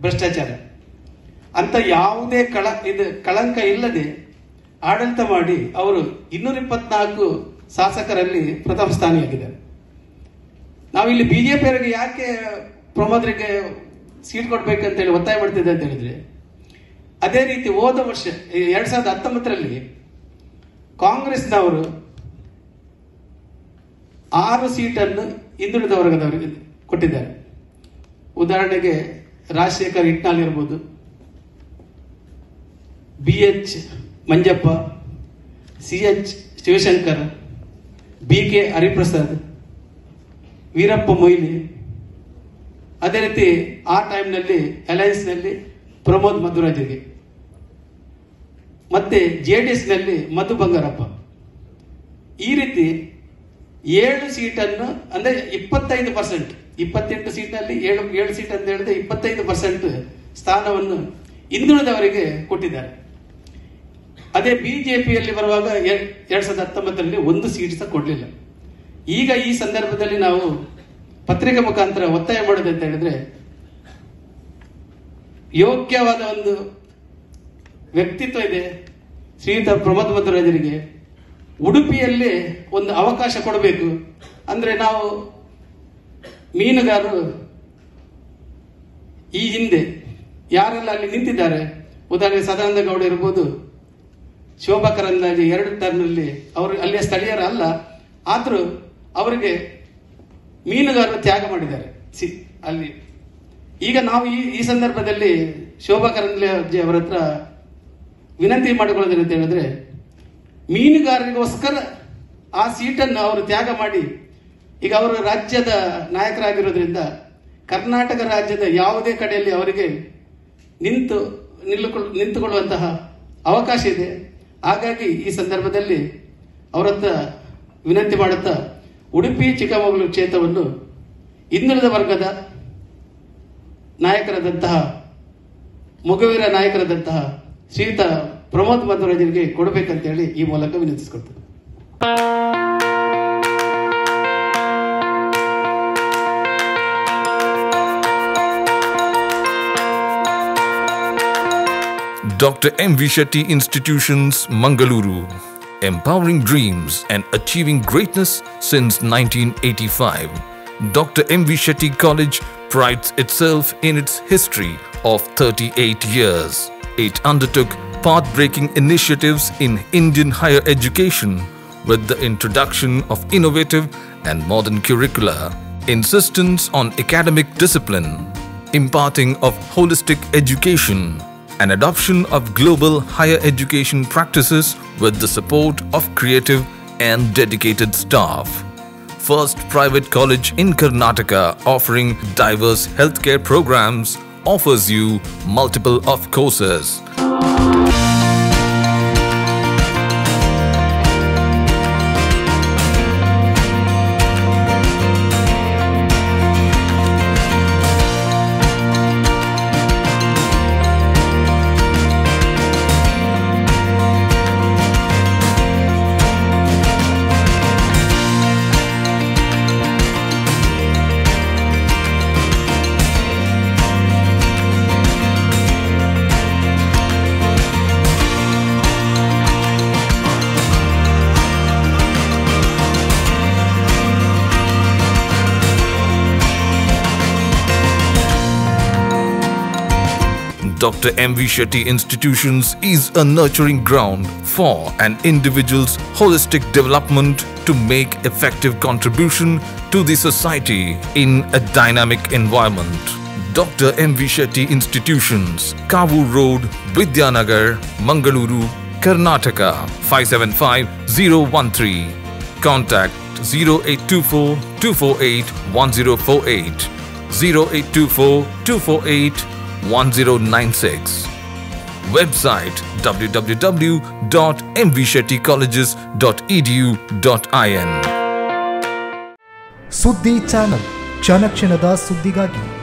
ಭ್ರಷ್ಟಾಚಾರ ಅಂತ ಯಾವುದೇ ಕಳಂಕ ಇಲ್ಲದೆ ಆಡಳಿತ ಮಾಡಿ ಅವರು 224 ಶಾಸಕರಲ್ಲಿ ಪ್ರಥಮ ಸ್ಥಾನಿಯಾಗಿದ್ದಾರೆ. ನಾವಿಲ್ಲಿ ಬಿಜೆಪಿಯವರಿಗೆ ಯಾಕೆ ಪ್ರಮೋದರಿಗೆ ಸೀಟ್ ಕೊಡ್ಬೇಕಂತೇಳಿ ಒತ್ತಾಯ ಮಾಡ್ತಿದ್ದೆ ಅಂತ ಹೇಳಿದ್ರೆ, ಅದೇ ರೀತಿ ಹೋದ ವರ್ಷ 2019ರಲ್ಲಿ ಕಾಂಗ್ರೆಸ್ನವರು 6 ಸೀಟನ್ನು ಹಿಂದುಳಿದ ವರ್ಗದವರಿಗೆ ಕೊಟ್ಟಿದ್ದಾರೆ. ಉದಾಹರಣೆಗೆ ರಾಜಶೇಖರ್ ಇಟ್ನಾಳ್ ಇರ್ಬೋದು, BH Manjappa, CH Shivashankar, BK Hariprasad, Veerappa Moily. ಅದೇ ರೀತಿ ಆ ಟೈಮ್ನಲ್ಲಿ ಅಲಯನ್ಸ್ನಲ್ಲಿ ಪ್ರಮೋದ್ ಮಧುರಾಜ್ಗೆ, ಮತ್ತೆ JDSನಲ್ಲಿ ಮಧು ಬಂಗಾರಪ್ಪ. ಈ ರೀತಿ 7 ಸೀಟನ್ನು ಅಂದ್ರೆ 25%, 28 ಸೀಟ್ನಲ್ಲಿ 7 ಸೀಟ್ ಅಂತ ಹೇಳಿದ್ರೆ 25% ಸ್ಥಾನವನ್ನು ಹಿಂದುಳಿದವರಿಗೆ ಕೊಟ್ಟಿದ್ದಾರೆ. ಅದೇ ಬಿಜೆಪಿಯಲ್ಲಿ ಬರುವಾಗ 2019ರಲ್ಲಿ 1 ಸೀಟ್ ಸಹ ಕೊಡಲಿಲ್ಲ. ಈಗ ಈ ಸಂದರ್ಭದಲ್ಲಿ ನಾವು ಪತ್ರಿಕೆ ಮುಖಾಂತರ ಒತ್ತಾಯ ಮಾಡೋದು ಅಂತ ಹೇಳಿದ್ರೆ, ಯೋಗ್ಯವಾದ ಒಂದು ವ್ಯಕ್ತಿತ್ವ ಇದೆ ಶ್ರೀಯುತ ಪ್ರಮೋದ್ ಮಧ್ವರಾಜರಿಗೆ, ಉಡುಪಿಯಲ್ಲಿ ಒಂದು ಅವಕಾಶ ಕೊಡಬೇಕು. ಅಂದ್ರೆ ನಾವು ಮೀನುಗಾರರು ಈ ಹಿಂದೆ ಯಾರೆಲ್ಲ ಅಲ್ಲಿ ನಿಂತಿದ್ದಾರೆ, ಉದಾಹರಣೆಗೆ ಸದಾನಂದ ಗೌಡ ಇರ್ಬೋದು, ಶೋಭಾ ಕರಂದ್ಲಾಜೆ 2 ಟರ್ನಲ್ಲಿ ಅವರು ಅಲ್ಲಿಯ ಸ್ಥಳೀಯರಲ್ಲ, ಆದರೂ ಅವರಿಗೆ ಮೀನುಗಾರರು ತ್ಯಾಗ ಮಾಡಿದ್ದಾರೆ ಅಲ್ಲಿ. ಈಗ ನಾವು ಈ ಸಂದರ್ಭದಲ್ಲಿ ಶೋಭಾ ಕರಂದ್ಲಾಜೆ ಅವರ ಹತ್ರ ವಿನಂತಿ ಮಾಡಿಕೊಳ್ಳೋದೇನು ಅಂತ ಹೇಳಿದ್ರೆ, ಮೀನುಗಾರರಿಗೋಸ್ಕರ ಆ ಸೀಟನ್ನು ಅವರು ತ್ಯಾಗ ಮಾಡಿ, ಈಗ ಅವರು ರಾಜ್ಯದ ನಾಯಕರಾಗಿರೋದ್ರಿಂದ ಕರ್ನಾಟಕ ರಾಜ್ಯದ ಯಾವುದೇ ಕಡೆಯಲ್ಲಿ ಅವರಿಗೆ ನಿಂತುಕೊಳ್ಳುವಂತಹ ಅವಕಾಶ ಇದೆ. ಹಾಗಾಗಿ ಈ ಸಂದರ್ಭದಲ್ಲಿ ಅವರ ಹತ್ರ ವಿನಂತಿ ಮಾಡುತ್ತಾ, ಉಡುಪಿ ಚಿಕ್ಕಮಗಳೂರು ಕ್ಷೇತ್ರವನ್ನು ಹಿಂದುಳಿದ ವರ್ಗದ ನಾಯಕರಾದಂತಹ ಮೊಗವೀರ ನಾಯಕರಾದಂತಹ ಶ್ರೀಯುತ ಪ್ರಮೋದ್ ಮಧ್ವರಾಜರಿಗೆ ಕೊಡಬೇಕಂತೇಳಿ ಈ ಮೂಲಕ ವಿನಂತಿಸಿಕೊಳ್ತೇನೆ. Dr. M. V. Shetty Institutions, Mangaluru. Empowering dreams and achieving greatness since 1985. Dr. M. V. Shetty College prides itself in its history of 38 years. It undertook path-breaking initiatives in Indian higher education with the introduction of innovative and modern curricula, insistence on academic discipline, imparting of holistic education, and adoption of global higher education practices with the support of creative and dedicated staff. First private college in Karnataka offering diverse healthcare programs, offers you multiple of courses. Dr. M. V. Shetty Institutions is a nurturing ground for an individual's holistic development to make effective contribution to the society in a dynamic environment. Dr. M. V. Shetty Institutions, Kavur Road, Vidyanagar, Mangaluru, Karnataka 575013. Contact 0824 248 1048, 0824 248 1096. Website www.mvshettycolleges.edu.in. ಸುದ್ದಿ channel, ಕ್ಷಣ ಕ್ಷಣದ ಸುದ್ದಿಗಾಗಿ.